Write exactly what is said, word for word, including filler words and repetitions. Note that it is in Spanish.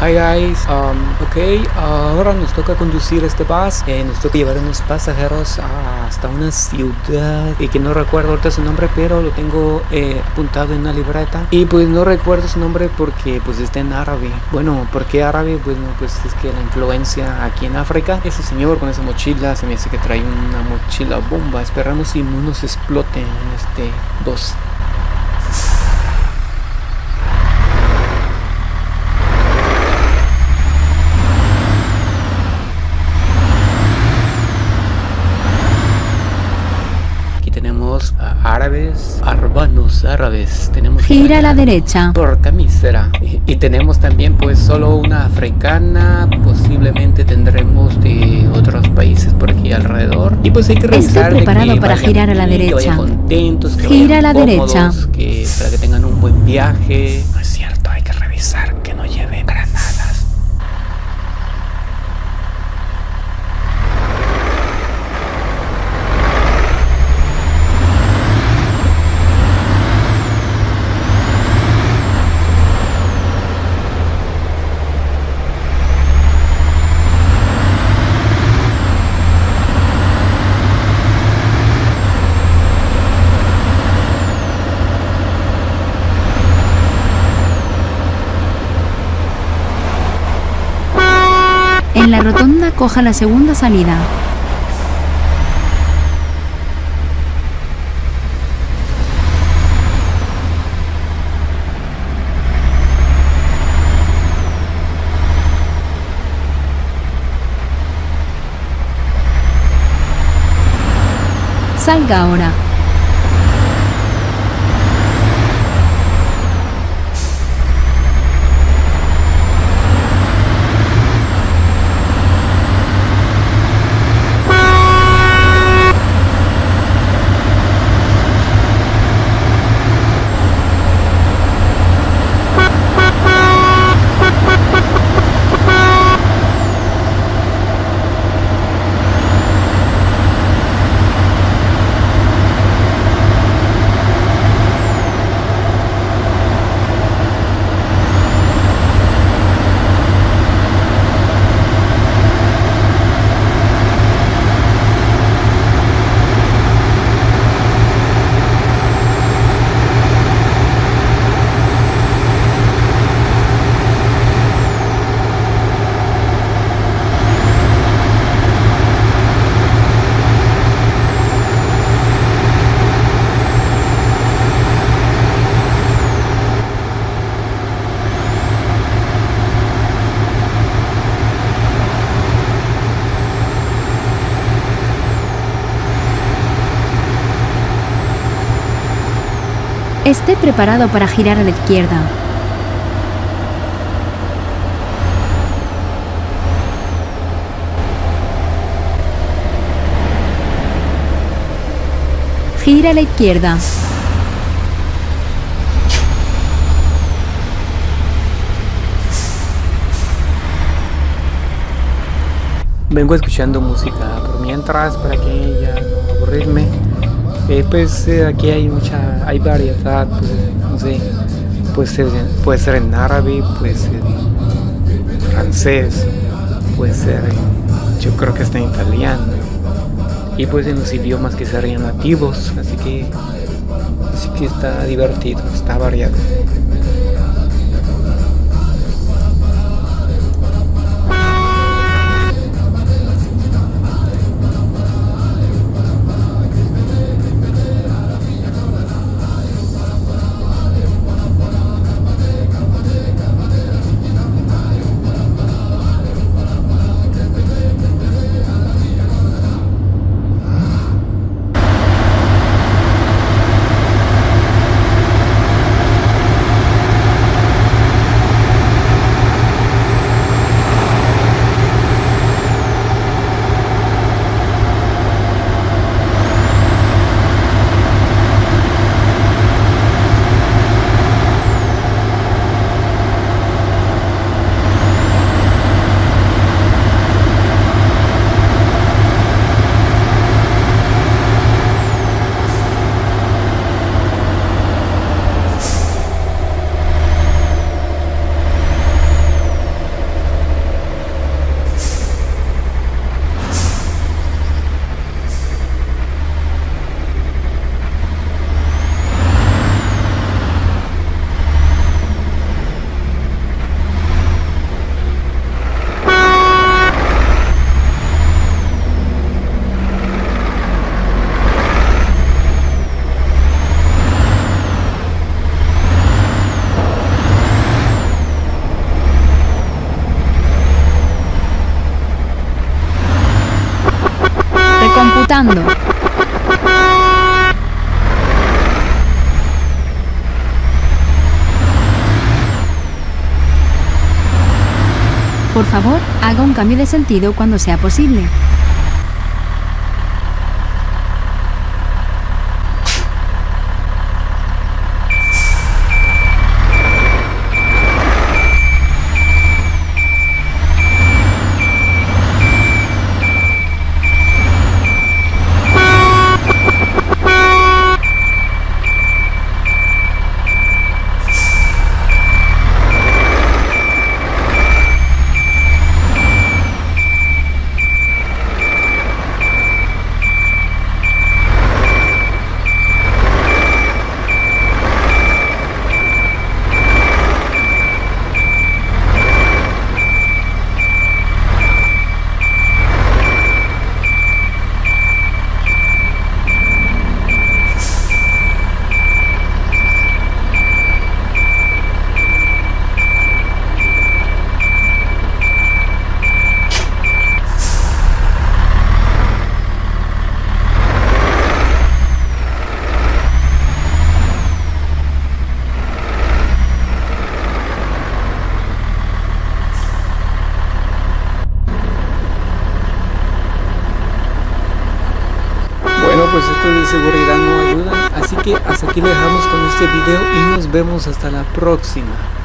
Hi guys, um, ok, ahora nos toca conducir este bus, eh, nos toca llevar unos pasajeros a- hasta una ciudad y que no recuerdo ahorita su nombre, pero lo tengo eh, apuntado en una libreta y pues no recuerdo su nombre porque pues está en árabe. Bueno, ¿por qué árabe? Pues no, pues es que la influencia aquí en África, ese señor con esa mochila se me dice que trae una mochila bomba, esperamos si no nos explote en este bus. Tenemos a árabes, arbanos árabes, tenemos Gira a la derecha. por camisera y, y tenemos también pues solo una africana, posiblemente tendremos de otros países por aquí alrededor y pues hay que revisar Esté preparado de que para vayan girar a la bien, que vayan derecha. contentos, que Gira a vayan la cómodos, derecha. que para que tengan un buen viaje. No es cierto, hay que revisar que no lleven granadas. En la rotonda coja la segunda salida. Salga ahora. Esté preparado para girar a la izquierda. Gira a la izquierda. Vengo escuchando música por mientras para que ya no aburrirme. Eh, pues eh, aquí hay mucha, hay variedad, pues no sé, puede ser, puede ser en árabe, puede ser en francés, puede ser en, yo creo que está en italiano y pues en los idiomas que serían nativos, así que, así que está divertido, está variado. Aceptando. Por favor, haga un cambio de sentido cuando sea posible. Bueno, pues esto de seguridad no ayuda, así que hasta aquí le dejamos con este video y nos vemos hasta la próxima.